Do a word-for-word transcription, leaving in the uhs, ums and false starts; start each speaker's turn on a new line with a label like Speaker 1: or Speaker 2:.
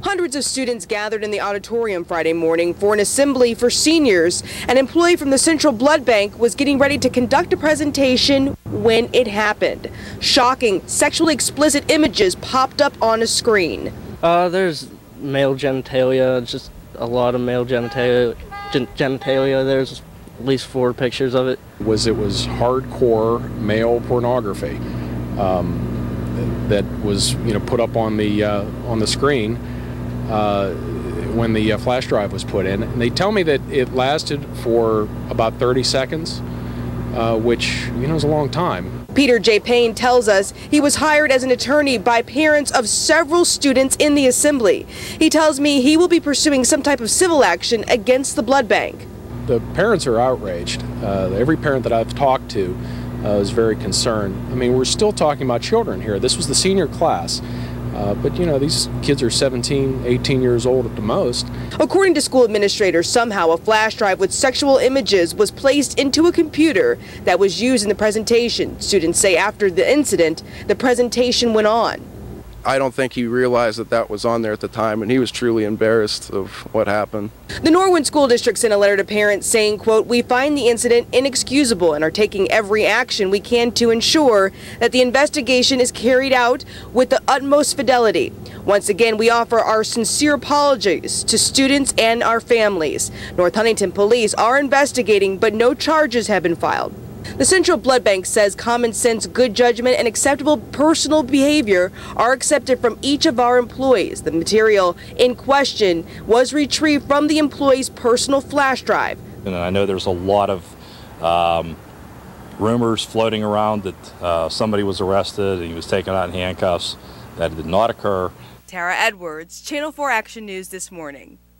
Speaker 1: Hundreds of students gathered in the auditorium Friday morning for an assembly for seniors. An employee from the Central Blood Bank was getting ready to conduct a presentation when it happened. Shocking, sexually explicit images popped up on a screen.
Speaker 2: Uh, there's male genitalia, just a lot of male genitalia. Gen genitalia. There's at least four pictures of it.
Speaker 3: Was it was hardcore male pornography um, that was you know put up on the uh, on the screen uh, when the uh, flash drive was put in. And they tell me that it lasted for about thirty seconds, uh, which you know is a long time.
Speaker 1: Peter J. Payne tells us he was hired as an attorney by parents of several students in the assembly. He tells me he will be pursuing some type of civil action against the blood bank.
Speaker 3: The parents are outraged. Uh, every parent that I've talked to uh, is very concerned. I mean, we're still talking about children here. This was the senior class. Uh, but, you know, these kids are seventeen, eighteen years old at the most.
Speaker 1: According to school administrators, somehow a flash drive with sexual images was placed into a computer that was used in the presentation. Students say after the incident, the presentation went on.
Speaker 4: I don't think he realized that that was on there at the time, and he was truly embarrassed of what happened.
Speaker 1: The Norwood School District sent a letter to parents saying, quote, "We find the incident inexcusable and are taking every action we can to ensure that the investigation is carried out with the utmost fidelity. Once again, we offer our sincere apologies to students and our families. North Huntington Police are investigating, but no charges have been filed." The Central Blood Bank says common sense, good judgment, and acceptable personal behavior are accepted from each of our employees. The material in question was retrieved from the employee's personal flash drive.
Speaker 5: And I know there's a lot of um, rumors floating around that uh, somebody was arrested and he was taken out in handcuffs. That did not occur.
Speaker 1: Tara Edwards, Channel four Action News this morning.